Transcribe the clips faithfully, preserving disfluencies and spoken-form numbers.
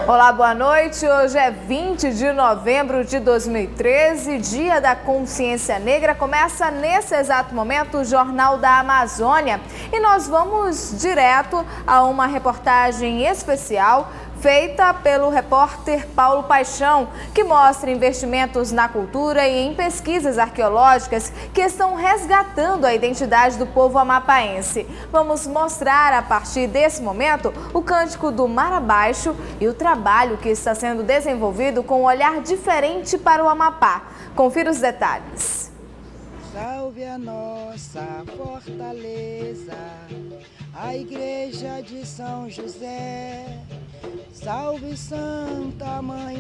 Olá, boa noite. Hoje é vinte de novembro de dois mil e treze, Dia da Consciência Negra. Começa nesse exato momento o Jornal da Amazônia e nós vamos direto a uma reportagem especial feita pelo repórter Paulo Paixão, que mostra investimentos na cultura e em pesquisas arqueológicas que estão resgatando a identidade do povo amapaense. Vamos mostrar a partir desse momento o cântico do Mar Abaixo e o trabalho que está sendo desenvolvido com um olhar diferente para o Amapá. Confira os detalhes. Salve a nossa fortaleza, a Igreja de São José. Salve Santa Mãe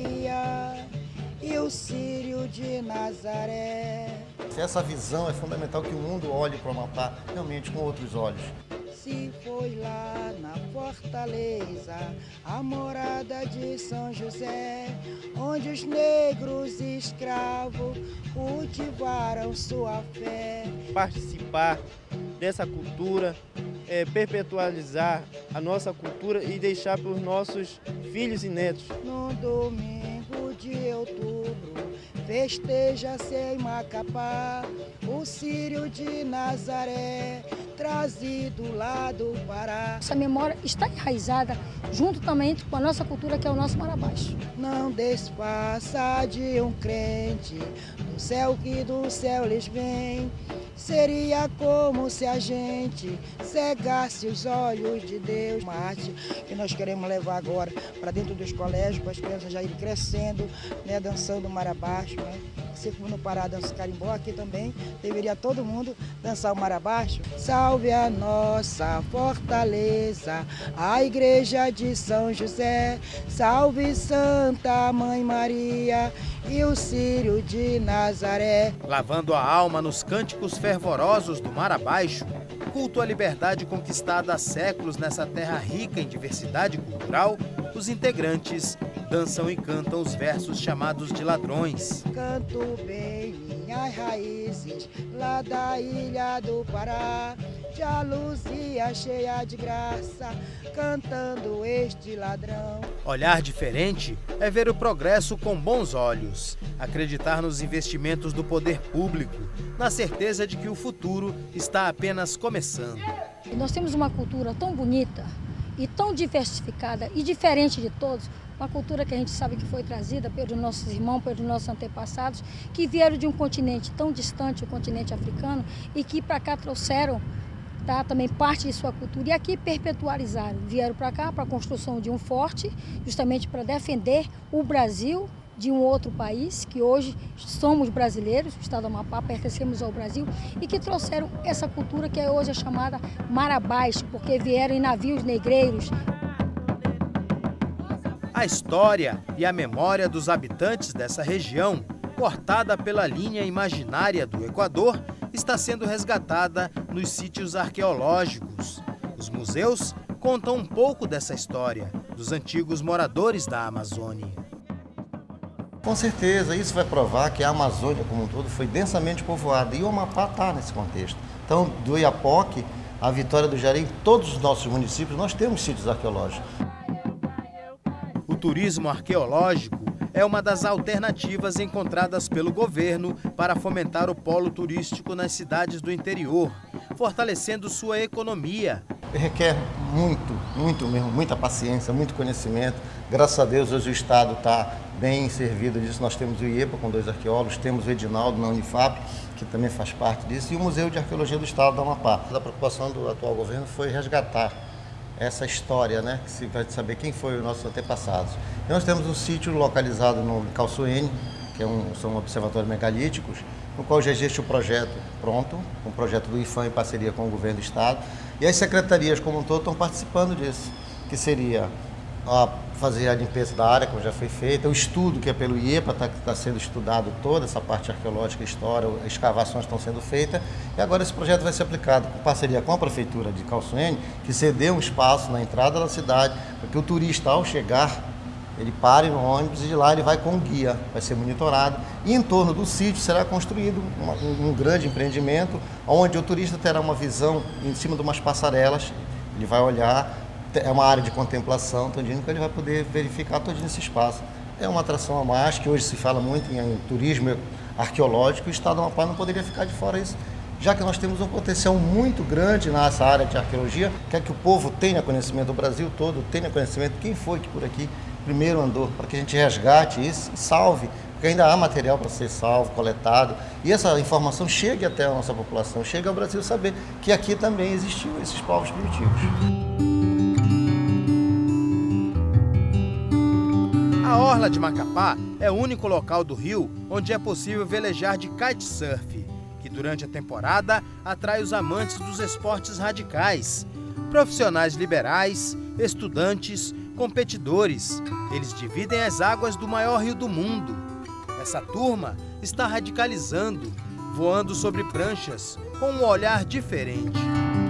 Maria e o Círio de Nazaré. Essa visão é fundamental, que o mundo olhe para o Amapá realmente com outros olhos. Se foi lá na fortaleza, a morada de São José, onde os negros escravos cultivaram sua fé. Participar dessa cultura, é, perpetualizar a nossa cultura e deixar para os nossos filhos e netos. No domingo de outubro, festeja-se em Macapá o Círio de Nazaré, trazido lá do Pará. Essa memória está enraizada junto também com a nossa cultura, que é o nosso Mar Abaixo. Não desfaça de um crente do céu que do céu lhes vem. Seria como se a gente cegasse os olhos de Deus. Uma arte que nós queremos levar agora para dentro dos colégios, para as crianças já irem crescendo, né, dançando Mar Abaixo, né? Se for no Pará dança carimbó, aqui também deveria todo mundo dançar o Mar Abaixo. Salve a nossa fortaleza, a Igreja de São José. Salve Santa Mãe Maria e o Círio de Nazaré. Lavando a alma nos cânticos fervorosos do Mar Abaixo, culto à liberdade conquistada há séculos nessa terra rica em diversidade cultural, os integrantes dançam e cantam os versos chamados de ladrões. Canto bem minhas raízes, lá da ilha do Pará, de a luzia cheia de graça, cantando este ladrão. Olhar diferente é ver o progresso com bons olhos, acreditar nos investimentos do poder público, na certeza de que o futuro está apenas começando. Nós temos uma cultura tão bonita e tão diversificada e diferente de todos, uma cultura que a gente sabe que foi trazida pelos nossos irmãos, pelos nossos antepassados, que vieram de um continente tão distante, o continente africano, e que para cá trouxeram tá, também parte de sua cultura e aqui perpetualizaram. Vieram para cá para a construção de um forte, justamente para defender o Brasil de um outro país, que hoje somos brasileiros, o estado do Amapá, pertencemos ao Brasil, e que trouxeram essa cultura que hoje é chamada Mar Abaixo, porque vieram em navios negreiros. A história e a memória dos habitantes dessa região, cortada pela linha imaginária do Equador, está sendo resgatada nos sítios arqueológicos. Os museus contam um pouco dessa história, dos antigos moradores da Amazônia. Com certeza, isso vai provar que a Amazônia como um todo foi densamente povoada e o Amapá está nesse contexto. Então, do Oiapoque à Vitória do Jari, em todos os nossos municípios nós temos sítios arqueológicos. O turismo arqueológico é uma das alternativas encontradas pelo governo para fomentar o polo turístico nas cidades do interior, fortalecendo sua economia. Requer muito, muito mesmo, muita paciência, muito conhecimento. Graças a Deus hoje o Estado está bem servido disso. Nós temos o IEPA com dois arqueólogos, temos o Edinaldo na Unifap, que também faz parte disso, e o Museu de Arqueologia do Estado do Amapá. A preocupação do atual governo foi resgatar essa história, né, que se vai saber quem foi os nossos antepassados. E nós temos um sítio localizado no Calçoene, que é um, são observatórios megalíticos, no qual já existe o projeto pronto, um projeto do IFAM em parceria com o governo do Estado, e as secretarias como um todo estão participando disso, que seria a fazer a limpeza da área, como já foi feita, o estudo que é pelo IEPA, está tá sendo estudado toda essa parte arqueológica, história, escavações estão sendo feitas, e agora esse projeto vai ser aplicado com parceria com a Prefeitura de Calçoene, que cedeu um espaço na entrada da cidade, para que o turista, ao chegar, ele pare no ônibus e de lá ele vai com um guia, vai ser monitorado, e em torno do sítio será construído uma, um grande empreendimento, onde o turista terá uma visão em cima de umas passarelas, ele vai olhar é uma área de contemplação todinho, que ele vai poder verificar todo esse espaço. É uma atração a mais, que hoje se fala muito em, em turismo arqueológico, e o Estado do Amapá não poderia ficar de fora disso, já que nós temos um potencial muito grande nessa área de arqueologia, quer que o povo tenha conhecimento, o Brasil todo tenha conhecimento, quem foi que por aqui primeiro andou, para que a gente resgate isso e salve, porque ainda há material para ser salvo, coletado, e essa informação chegue até a nossa população, chegue ao Brasil saber que aqui também existiu esses povos primitivos. A Orla de Macapá é o único local do Rio onde é possível velejar de kitesurf, que durante a temporada atrai os amantes dos esportes radicais, profissionais liberais, estudantes, competidores. Eles dividem as águas do maior rio do mundo. Essa turma está radicalizando, voando sobre pranchas com um olhar diferente.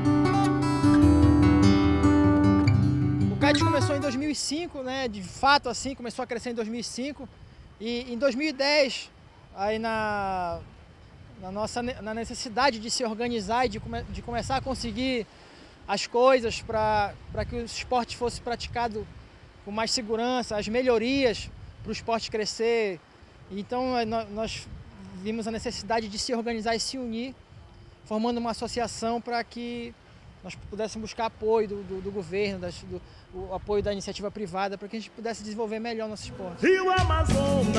O kite começou em dois mil e cinco, né? De fato assim, começou a crescer em dois mil e cinco, e em dois mil e dez, aí na, na nossa na necessidade de se organizar e de, come, de começar a conseguir as coisas para que o esporte fosse praticado com mais segurança, as melhorias para o esporte crescer. Então nós vimos a necessidade de se organizar e se unir, formando uma associação para que nós pudéssemos buscar apoio do, do, do governo, das, do, o apoio da iniciativa privada, para que a gente pudesse desenvolver melhor nosso esporte. Rio Amazonas.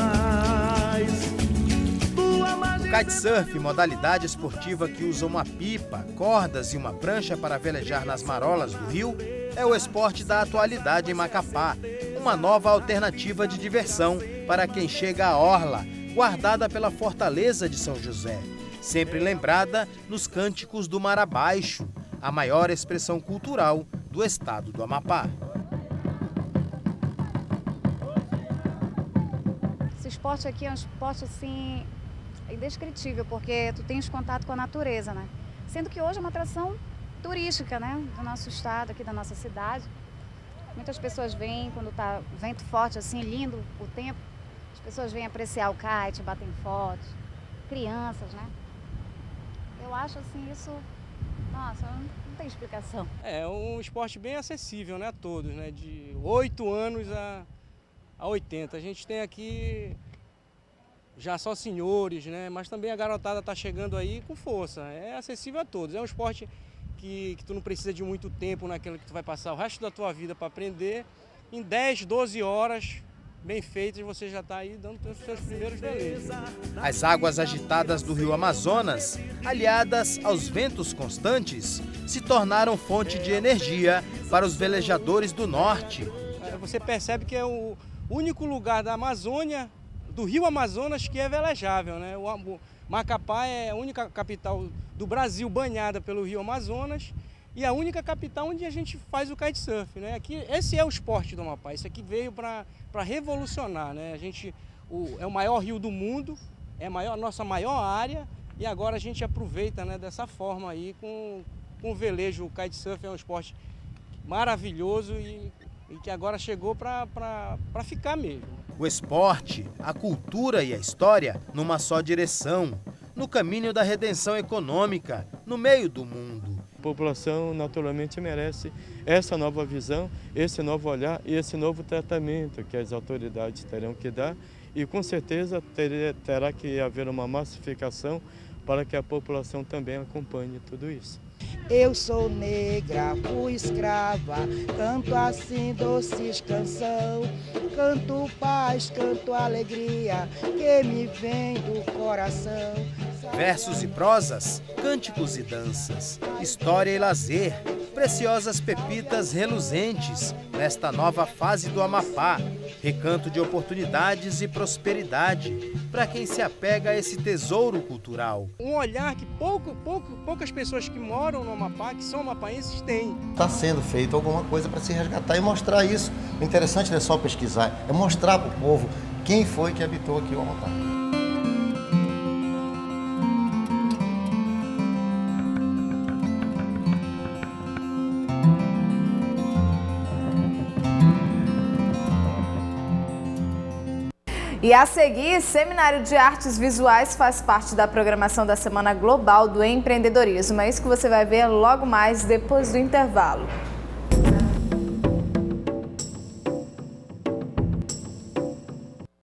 O kitesurf, modalidade esportiva que usa uma pipa, cordas e uma prancha para velejar nas marolas do rio, é o esporte da atualidade em Macapá. Uma nova alternativa de diversão para quem chega à orla, guardada pela Fortaleza de São José, sempre lembrada nos cânticos do Mar Abaixo, a maior expressão cultural do estado do Amapá. Esse esporte aqui é um esporte assim indescritível, porque tu tens contato com a natureza, né? Sendo que hoje é uma atração turística, né, do nosso estado, aqui da nossa cidade. Muitas pessoas vêm quando tá vento forte assim, lindo o tempo. As pessoas vêm apreciar o kite, batem fotos, crianças, né? Eu acho assim isso, nossa, não tem explicação. É um esporte bem acessível, né, a todos, né, de oito anos a, a oitenta. A gente tem aqui já só senhores, né, mas também a garotada está chegando aí com força. É acessível a todos, é um esporte que, que tu não precisa de muito tempo naquilo que tu vai passar o resto da tua vida para aprender. Em dez, doze horas, bem feitas, você já está aí dando os seus primeiros deleites. As águas agitadas do rio Amazonas, aliadas aos ventos constantes, se tornaram fonte de energia para os velejadores do norte. Você percebe que é o único lugar da Amazônia, do rio Amazonas, que é velejável, né? O Macapá é a única capital do Brasil banhada pelo rio Amazonas e a única capital onde a gente faz o kitesurf, né? Aqui, esse é o esporte do Amapá, isso aqui veio para revolucionar, né? A gente, o, é o maior rio do mundo, é a maior, nossa maior área, e agora a gente aproveita, né, dessa forma aí com, com o velejo. O kitesurf é um esporte maravilhoso e, e que agora chegou para ficar mesmo. O esporte, a cultura e a história numa só direção, no caminho da redenção econômica, no meio do mundo. A população naturalmente merece essa nova visão, esse novo olhar e esse novo tratamento que as autoridades terão que dar, e com certeza ter, terá que haver uma massificação para que a população também acompanhe tudo isso. Eu sou negra, fui escrava, canto assim doces canção, canto paz, canto alegria, que me vem do coração. Versos e prosas, cânticos e danças, história e lazer, preciosas pepitas reluzentes nesta nova fase do Amapá, recanto de oportunidades e prosperidade para quem se apega a esse tesouro cultural. Um olhar que pouco, pouco, poucas pessoas que moram no Amapá, que são amapaenses, têm. Está sendo feito alguma coisa para se resgatar e mostrar isso. O interessante não é só pesquisar, é mostrar para o povo quem foi que habitou aqui o Amapá. E a seguir, Seminário de Artes Visuais faz parte da programação da Semana Global do Empreendedorismo. É isso que você vai ver logo mais depois do intervalo.